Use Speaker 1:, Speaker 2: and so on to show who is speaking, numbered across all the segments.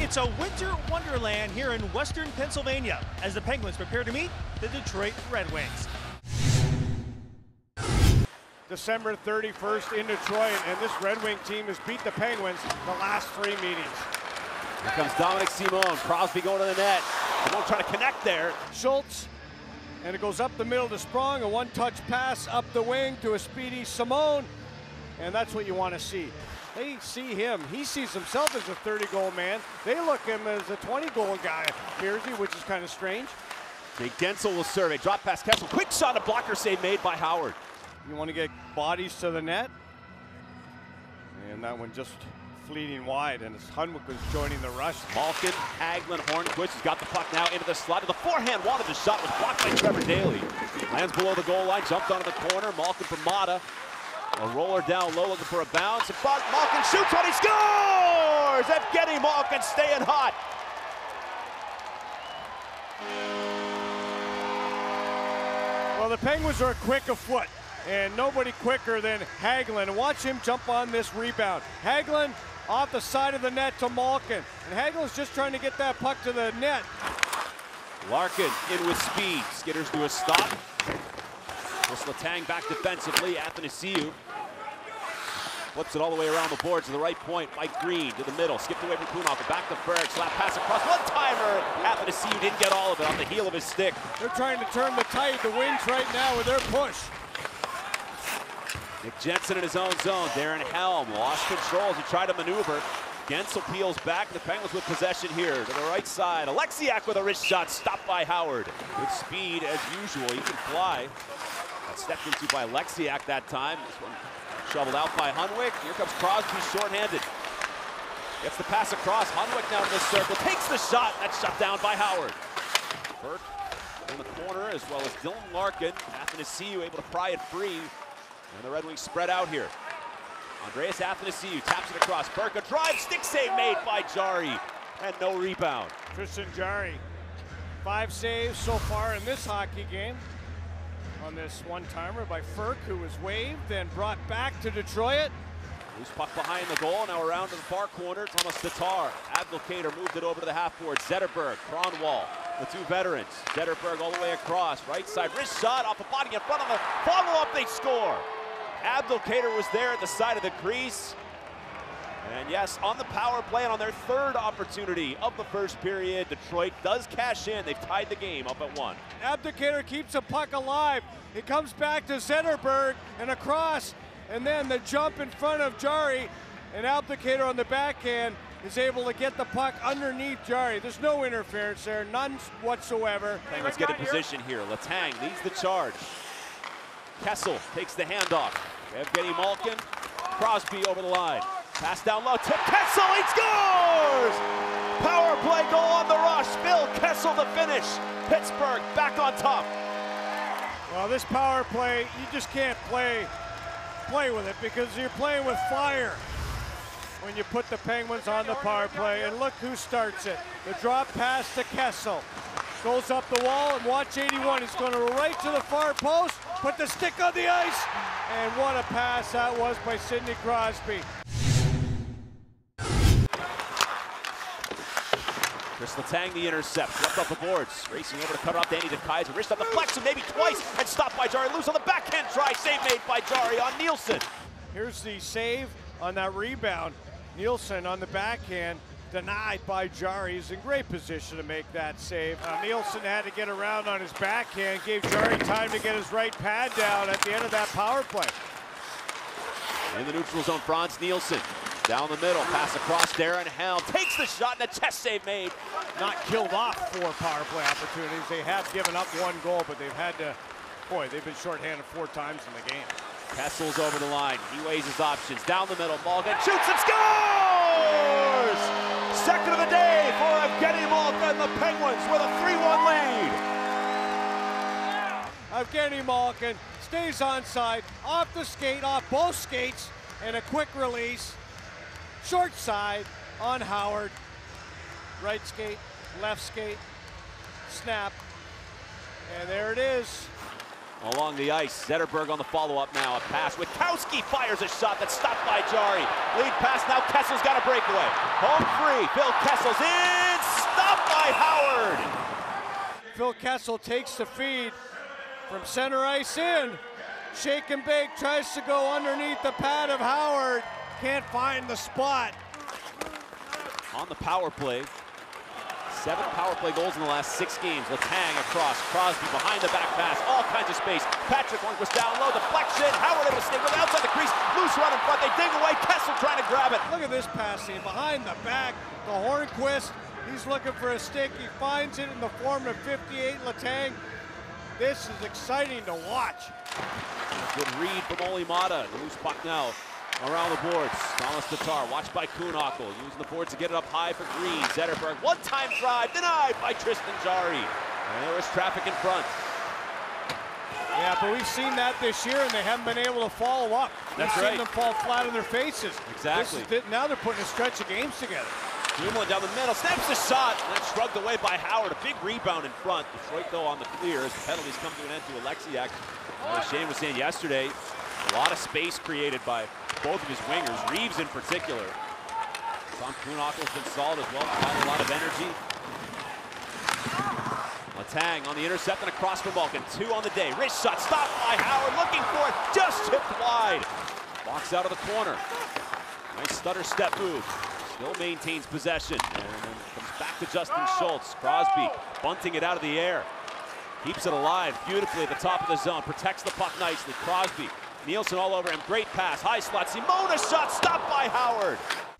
Speaker 1: It's a winter wonderland here in western Pennsylvania as the Penguins prepare to meet the Detroit Red Wings.
Speaker 2: December 31st in Detroit, and this Red Wing team has beat the Penguins the last 3 meetings.
Speaker 3: Here comes Dominik Simon. Crosby going to the net. Simon trying to connect there.
Speaker 2: Schultz, and it goes up the middle to Sprong, a one-touch pass up the wing to a speedy Simon, and that's what you want to see. They see him. He sees himself as a 30-goal man. They look him as a 20-goal guy, Beersy, which is kind of strange.
Speaker 3: Jake Guentzel will serve. A drop pass Kessel. Quick shot, a blocker save made by Howard.
Speaker 2: You want to get bodies to the net. And that one just fleeting wide, and as Hunwick was joining the rush.
Speaker 3: Malkin, Hagelin, Hornquist has got the puck now into the slot. The forehand wanted the shot, was blocked by Trevor Daley. Lands below the goal line, jumped onto the corner. Malkin for Mata. A roller down low looking for a bounce. But Malkin shoots one, he scores! Evgeny Malkin staying hot.
Speaker 2: Well, the Penguins are quick of foot, and nobody quicker than Hagelin. Watch him jump on this rebound. Hagelin off the side of the net to Malkin, and Hagelin's just trying to get that puck to the net.
Speaker 3: Larkin in with speed. Skitters do a stop. Chris Letang back defensively. Athanasiou flips it all the way around the boards to the right point. Mike Green to the middle. Skipped away from Kuhnhoff. Back to Berg. Slap pass across. One-timer. Athanasiou didn't get all of it on the heel of his stick.
Speaker 2: They're trying to turn the tide, the Wings right now with their push.
Speaker 3: Nick Jensen in his own zone. Darren Helm lost control as he tried to maneuver. Guentzel peels back. The Penguins with possession here to the right side. Alexiak with a wrist shot stopped by Howard. With speed as usual. He can fly. Got stepped into by Alexiak that time. This one shoveled out by Hunwick. Here comes Crosby shorthanded. Gets the pass across. Hunwick now in the circle. Takes the shot. That's shut down by Howard. Burke in the corner as well as Dylan Larkin. Athanasiou able to pry it free. And the Red Wings spread out here. Andreas Athanasiou taps it across. Burke, a drive, stick save made by Jarry. And no rebound.
Speaker 2: Tristan Jarry, 5 saves so far in this hockey game. On this one-timer by Ferk, who was waived, then brought back to Detroit.
Speaker 3: Loose puck behind the goal, now around to the far corner. It's almost Tatar. Abdelkader moved it over to the half board. Zetterberg, Kronwall, the 2 veterans. Zetterberg all the way across, right side, wrist shot off the body in front of the follow-up, they score. Abdelkader was there at the side of the crease. And yes, on the power play and on their 3rd opportunity of the first period, Detroit does cash in. They've tied the game up at 1.
Speaker 2: Abdelkader keeps the puck alive. It comes back to Zetterberg and across, and then the jump in front of Jarry, and Abdelkader on the backhand is able to get the puck underneath Jarry. There's no interference there, none whatsoever.
Speaker 3: Penguins get in position here. Letang leads the charge. Kessel takes the handoff. Evgeny Malkin, Crosby over the line. Pass down low, tip Kessel, he scores! Power play goal on the rush, Phil Kessel the finish. Pittsburgh back on top.
Speaker 2: Well, this power play, you just can't play with it because you're playing with fire when you put the Penguins on the power play. And look who starts it. The drop pass to Kessel. Goes up the wall, and watch 81. He's going to right to the far post, put the stick on the ice, and what a pass that was by Sidney Crosby.
Speaker 3: Chris Letang the intercept, left off the boards, racing over to cut off Danny DeKaiser, wrist on the flex, and maybe twice, and stopped by Jarry. Loose on the backhand try, save made by Jarry on Nielsen.
Speaker 2: Here's the save on that rebound. Nielsen on the backhand, denied by Jarry. He's in great position to make that save. Nielsen had to get around on his backhand, gave Jarry time to get his right pad down at the end of that power play.
Speaker 3: In the neutral zone, Frans Nielsen. Down the middle, pass across, Darren Helm takes the shot, and a chest save made.
Speaker 2: Not killed off 4 power play opportunities. They have given up 1 goal, but they've had to, boy, they've been shorthanded 4 times in the game.
Speaker 3: Kessel's over the line, he weighs his options. Down the middle, Malkin shoots and scores! Second of the day for Evgeny Malkin, the Penguins with a 3-1 lead.
Speaker 2: Evgeny Malkin stays onside, off the skate, off both skates, and a quick release. Short side on Howard. Right skate, left skate, snap. And there it is.
Speaker 3: along the ice. Zetterberg on the follow-up now. A pass. Witkowski fires a shot that's stopped by Jari. Lead pass now. Kessel's got a breakaway. Home free. Phil Kessel's in. Stopped by Howard.
Speaker 2: Phil Kessel takes the feed from center ice in. Shake and bake, tries to go underneath the pad of Howard. Can't find the spot.
Speaker 3: On the power play. 7 power play goals in the last 6 games. Letang across. Crosby behind the back pass. All kinds of space. Patrick Lundqvist down low. Deflection. Howard able to stay with outside the crease. Loose run in front. They dig away. Kessel trying to grab it.
Speaker 2: Look at this passing. Behind the back. The Hornqvist. He's looking for a stick. He finds it in the form of 58 Letang. This is exciting to watch.
Speaker 3: Good read from Olli Maatta. The loose puck now around the boards. Thomas Tatar, watched by Kuhnhackl, using the boards to get it up high for Green. Zetterberg, one-time drive, denied by Tristan Jarry. And there was traffic in front.
Speaker 2: Yeah, but we've seen that this year, and they haven't been able to follow up.
Speaker 3: That's
Speaker 2: We've
Speaker 3: right.
Speaker 2: seen them fall flat on their faces.
Speaker 3: Exactly.
Speaker 2: Now they're putting a stretch of games together.
Speaker 3: Dumoulin down the middle, snaps the shot, and then shrugged away by Howard. A big rebound in front. Detroit, though, on the clear as the penalties come to an end to Alexiak. As Shane was saying yesterday, a lot of space created by both of his wingers, Reeves in particular. Tom Kuhnhackl's been solid as well, providing a lot of energy. Letang on the intercept and across from Malkin. 2 on the day. Wrist shot stopped by Howard, looking for it, just tipped wide. Walks out of the corner. Nice stutter step move. Still maintains possession and then comes back to Justin Schultz. Crosby bunting it out of the air. Keeps it alive beautifully at the top of the zone. Protects the puck nicely. Crosby. Nielsen all over him. Great pass. High slot. Simona shot stopped by Howard.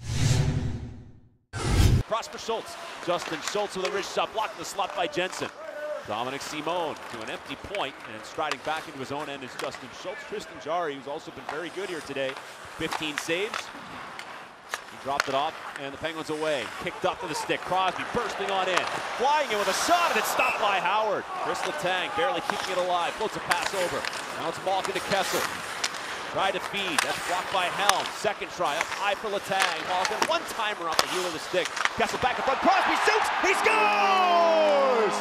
Speaker 3: Cross for Schultz. Justin Schultz with a wrist shot blocked in the slot by Jensen. Dominic Simone to an empty point and striding back into his own end is Justin Schultz. Tristan Jarry, who's also been very good here today. 15 saves. He dropped it off and the Penguins away. Kicked up to the stick. Crosby bursting on in. Flying in with a shot and it's stopped by Howard. Chris Letang barely keeping it alive. Floats a pass over. Now it's Malkin to Kessel. Try to feed. That's blocked by Helm. Second try up high for Letang. Malkin one-timer off the heel of the stick. Kessel back in front. Crosby shoots. He scores!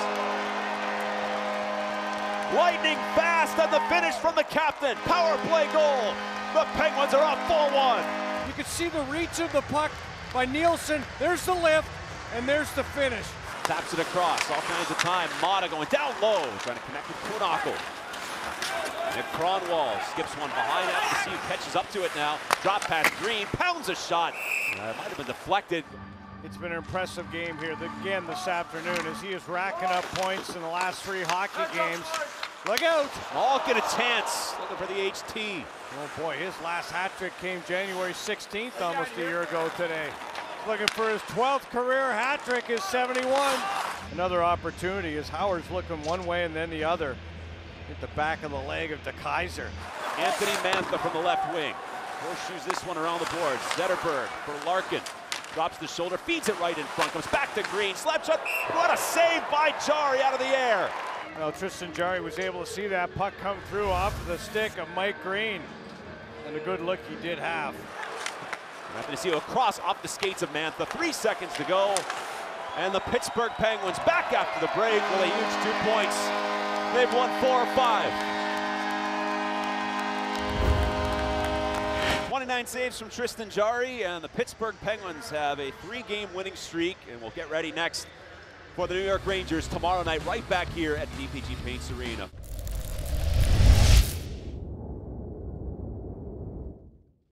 Speaker 3: Lightning fast on the finish from the captain. Power play goal. The Penguins are up 4-1.
Speaker 2: You can see the reach of the puck by Nielsen. There's the lift, and there's the finish.
Speaker 3: Taps it across, all kinds of time. Maatta going down low, trying to connect with Kuhnhackl. Nick Kronwall skips one behind after the see catches up to it now. Drop pass Green, pounds a shot. It might have been deflected.
Speaker 2: It's been an impressive game here again this afternoon as he is racking up points in the last 3 hockey games. Look out!
Speaker 3: Malkin a chance, looking for the HT.
Speaker 2: Oh boy, his last hat trick came January 16th, almost a year ago today. Looking for his 12th career hat trick, is 71. Another opportunity as Howard's looking one way and then the other. Hit the back of the leg of DeKaiser.
Speaker 3: Anthony Mantha from the left wing. Horseshoes this one around the board. Zetterberg for Larkin. Drops the shoulder, feeds it right in front, comes back to Green. Slap shot, what a save by Jarry out of the air.
Speaker 2: Well, Tristan Jarry was able to see that puck come through off of the stick of Mike Green. And a good look he did have.
Speaker 3: Happy to see you across off the skates of Mantha. 3 seconds to go. And the Pittsburgh Penguins back after the break with a huge 2 points. They've won 4 or 5. 29 saves from Tristan Jarry, and the Pittsburgh Penguins have a 3-game winning streak, and we'll get ready next for the New York Rangers tomorrow night right back here at DPG Paints Arena.